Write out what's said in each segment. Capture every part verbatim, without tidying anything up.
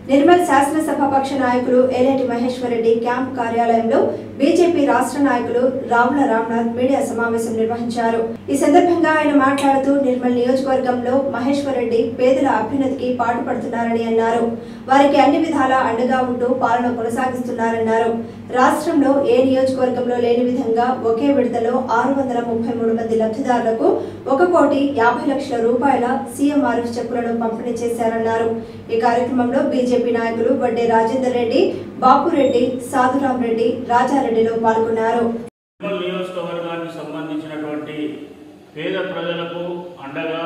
నిర్మల్ శాసనసభాపక్ష నాయకులు ఏలేటి మహేశ్వర్ రెడ్డి క్యాంప్ కార్యాలయంలో బీజేపీ రాష్ట్ర నాయకులు రావుల రామ్నాథ్ మీడియా సమావేశం నిర్వహించారు। ఈ సందర్భంగా ఆయన మాట్లాడుతూ నిర్మల్ నియోజకవర్గంలో మహేశ్వర్ రెడ్డి పేదల అభ్యున్నతికి పాటుపడుతున్నారని అన్నారు। వారికి అన్ని విధాలా అండగా ఉంటూ పాలన కొనసాగిస్తున్నారన్నారు। రాష్ట్రంలో ఏ నియోజకవర్గంలో లేని విధంగా ఒకే విడతలో ఆరు వందల ముప్పై మూడు మంది లబ్ధిదారులకు ఒక కోటి యాభై లక్షల రూపాయల సీఎంఆర్ఎఫ్ చెక్కులను పంపిణీ చేశారన్నారు। ఈ కార్యక్రమంలో బీజేపీ నాయకులు వడ్డే రాజేందర్ రెడ్డి, బాపురెడ్డి, సాధురాం రెడ్డి, రాజారెడ్డిలో పాల్గొన్నారు। నియోజకవర్గానికి సంబంధించినటువంటి పేద ప్రజలకు అండగా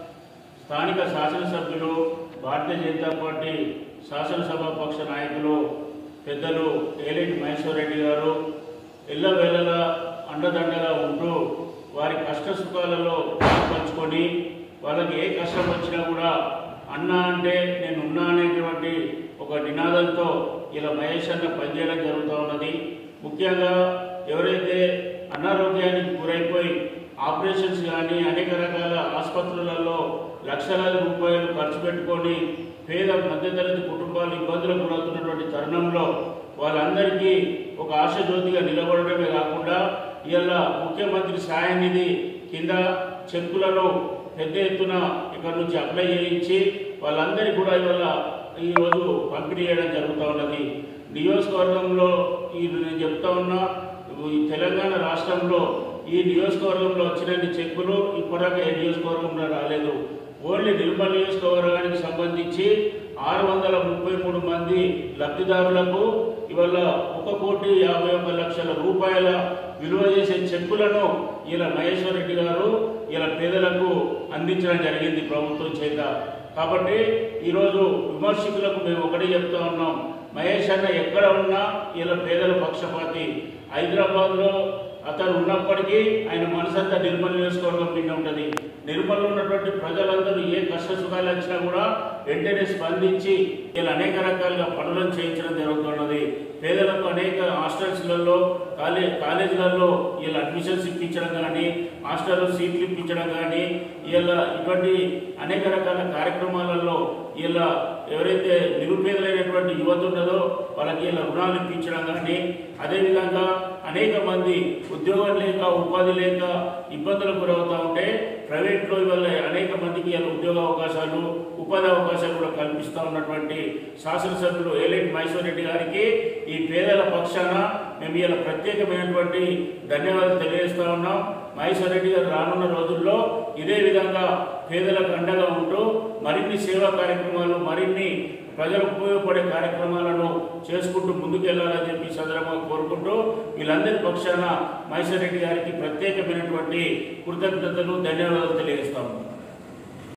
స్థానిక శాసనసభ్యులు, భారతీయ జనతా పార్టీ శాసనసభాపక్ష నాయకులు పెద్దలు ఏలేటి మహేశ్వర్ రెడ్డి గారు ఎల్లవేళలా అండదండగా ఉంటూ వారి కష్ట సుఖాలలో పంచుకొని వాళ్ళకి ఏ కష్టం వచ్చినా కూడా అన్న అంటే నేను ఉన్నా అనేటువంటి ఒక నినాదంతో ఇలా మహేష్ అన్న పనిచేయడం జరుగుతూ ఉన్నది। ముఖ్యంగా ఎవరైతే అనారోగ్యానికి గురైపోయి ఆపరేషన్స్ కానీ అనేక రకాల ఆసుపత్రులలో లక్షలాది రూపాయలు ఖర్చు పెట్టుకొని పేద మధ్యతరగతి కుటుంబాలు ఇబ్బందులకు గురవుతున్నటువంటి తరుణంలో వాళ్ళందరికీ ఒక ఆశాజ్యోతిగా నిలబడటమే కాకుండా ఇలా ముఖ్యమంత్రి సహాయ నిధి కింద చెక్కులను పెద్ద ఎత్తున ఇక్కడ నుంచి అప్లై చేయించి వాళ్ళందరికీ కూడా ఇవాళ ఈరోజు పంపిణీ చేయడం జరుగుతూ ఉన్నది। నియోజకవర్గంలో ఈ నేను చెప్తా ఉన్నా ఈ తెలంగాణ రాష్ట్రంలో ఈ నియోజకవర్గంలో వచ్చిన చెక్కులు ఇప్పటిదాకా ఏ నియోజకవర్గంలో రాలేదు। ఓన్లీ నిర్మల్ నియోజకవర్గానికి సంబంధించి ఆరు వందల ముప్పై మూడు మంది లబ్ధిదారులకు ఇవాళ ఒక కోటి యాభై ఒక్క లక్షల రూపాయల విలువ చేసే చెక్కులను ఇలా మహేశ్వర్ రెడ్డి గారు ఇలా పేదలకు అందించడం జరిగింది ప్రభుత్వం చేత। కాబట్టి ఈరోజు విమర్శకులకు మేము ఒకటే చెప్తా ఉన్నాం, మహేష్ అన్న ఎక్కడ ఉన్నా ఇలా పేదల పక్షపాతి। హైదరాబాద్లో అతను ఉన్నప్పటికీ ఆయన మనసంతా నిర్మల్ నియోజకవర్గం మీద ఉంటుంది। నిర్మల్లో ఉన్నటువంటి ప్రజలందరూ ఏ కష్ట సుఖాలు వచ్చినా కూడా వెంటనే స్పందించి ఇలా అనేక రకాలుగా పనులను చేయించడం జరుగుతున్నది। పేదలకు అనేక హాస్టల్స్లలో కాలేజ్ కాలేజీలలో ఇలా అడ్మిషన్స్ ఇప్పించడం కానీ, హాస్టల్లో సీట్లు ఇప్పించడం కానీ, ఇలా ఇటువంటి అనేక రకాల కార్యక్రమాలలో ఇలా ఎవరైతే నిరుపేదలైనటువంటి యువత ఉన్నదో వాళ్ళకి ఇలా రుణాలు ఇప్పించడం కానీ, అదేవిధంగా అనేక మంది ఉద్యోగం లేక ఉపాధి లేక ఇబ్బందులకు గురవుతూ ఉంటే ప్రైవేట్లో ఇవాళ అనేక మందికి ఇలా ఉద్యోగ అవకాశాలు, ఉపాధి అవకాశాలు కూడా కల్పిస్తూ ఉన్నటువంటి శాసనసభ్యులు ఏలేటి మహేశ్వర్ రెడ్డి గారికి ఈ పేదల పక్షాన మేము ఇలా ప్రత్యేకమైనటువంటి ధన్యవాదాలు తెలియజేస్తూ ఉన్నాం। మహేశ్వర్ రెడ్డి గారు రానున్న రోజుల్లో ఇదే విధంగా పేదలకు అండగా ఉంటూ మరిన్ని సేవా కార్యక్రమాలు, మరిన్ని ప్రజలకు ఉపయోగపడే కార్యక్రమాలను చేసుకుంటూ ముందుకెళ్లాలని చెప్పి సందర్భంగా కోరుకుంటూ వీళ్ళందరి పక్షాన మహేశ్వర్ రెడ్డి గారికి ప్రత్యేకమైనటువంటి కృతజ్ఞతలు, ధన్యవాదాలు తెలియజేస్తాము।